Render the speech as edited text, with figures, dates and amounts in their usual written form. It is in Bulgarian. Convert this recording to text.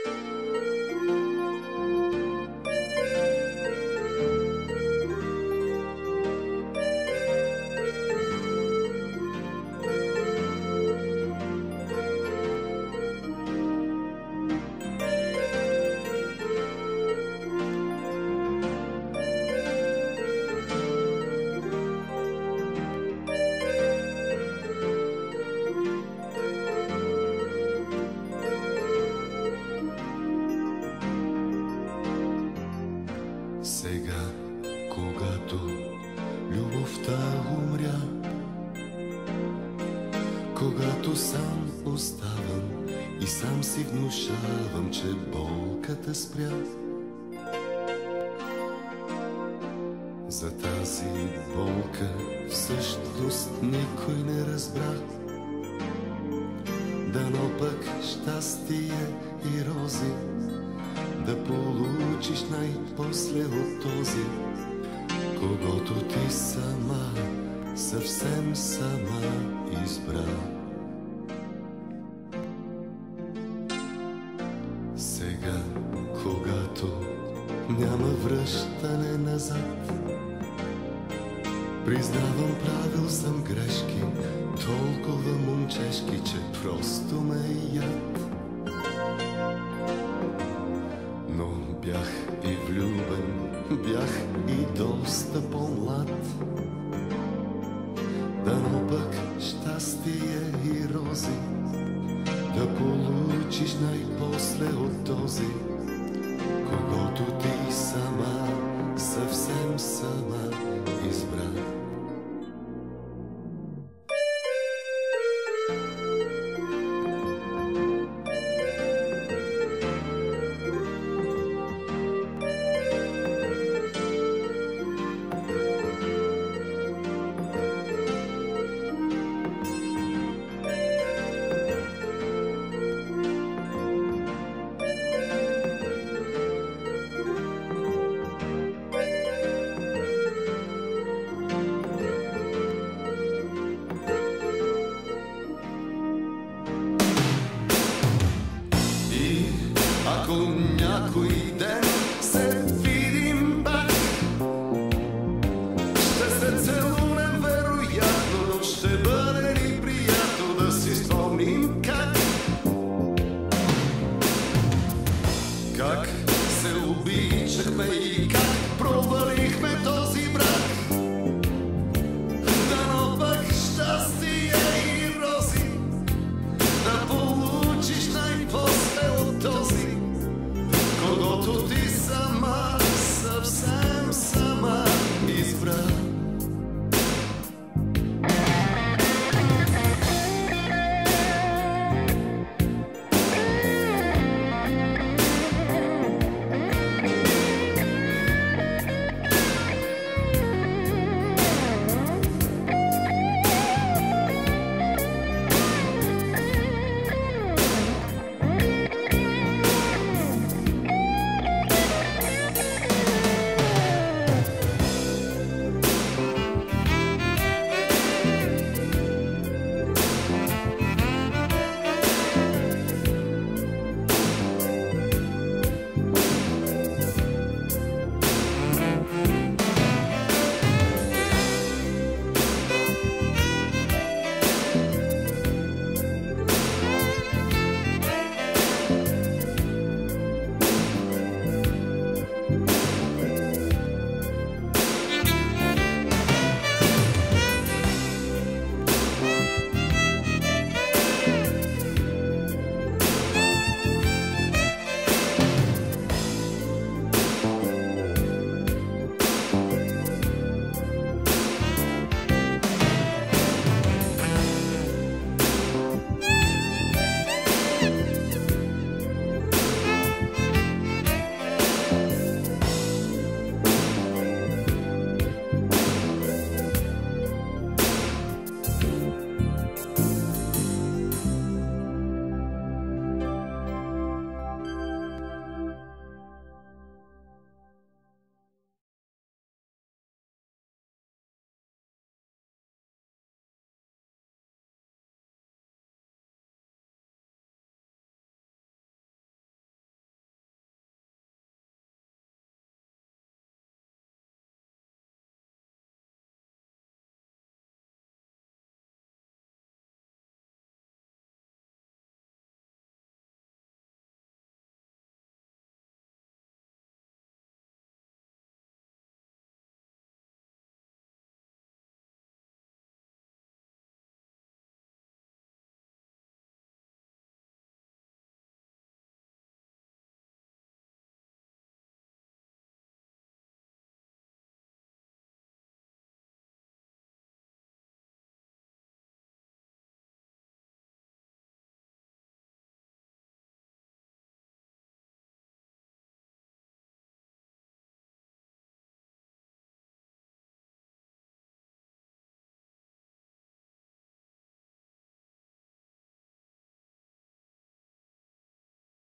Сега, когато любовта умря, когато сам оставам и сам си внушавам, че болката спря. За тази болка всъщност никой не разбра. Дано пък щастие и рози да получиш най-после от този, когото ти сама, съвсем сама избра. Сега, когато няма връщане назад, признавам, правил съм грешки, толкова момчешки, че просто ме яд. Но бях и влюбен, бях и доста по-млад. Дано пък щастие и рози да получиш най-после от този, когото ти сама, съвсем сама избра. Ако някой